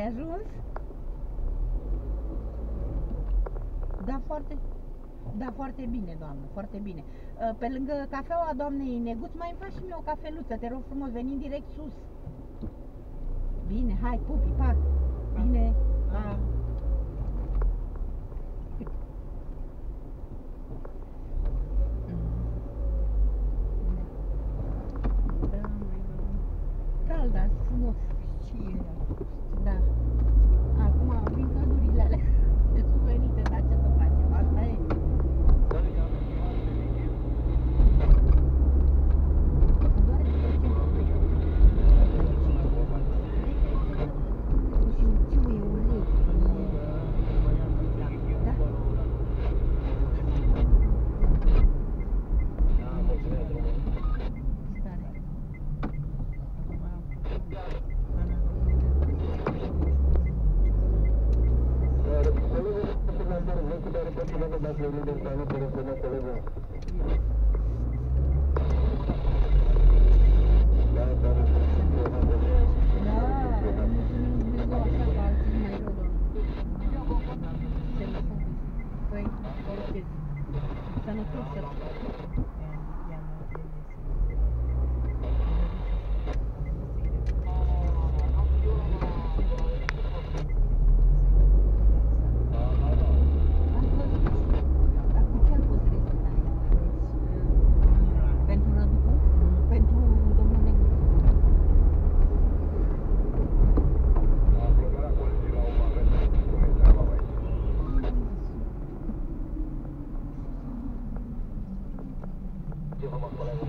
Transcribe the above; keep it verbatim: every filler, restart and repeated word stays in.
ajuns? Da, foarte, da, foarte bine, doamnă, foarte bine. Pe lângă cafeaua doamnei Neguț, mai îmi faci și mie o cafeluță, te rog frumos, venim direct sus. Bine, hai, pupi, pa! Bine, pa! Cald, dar frumos. Și e. Da. Acum vin cădurile alea nesuferite, dar ce să facem? Asta e. Mă doare de tot ce mă duc. Și îmi țiuie urechii. Da? Stare. Vamos, colega.